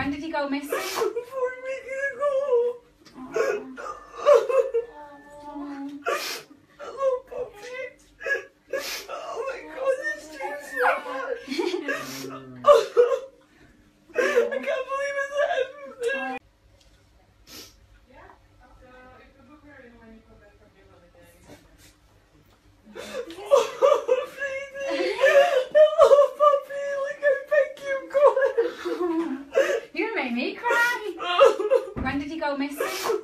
When did he go missing? 4 weeks ago. Oh. Hello, puppy. Oh my god, this seems so bad. I can't believe it's happened. You're gonna make me cry. When did he go missing?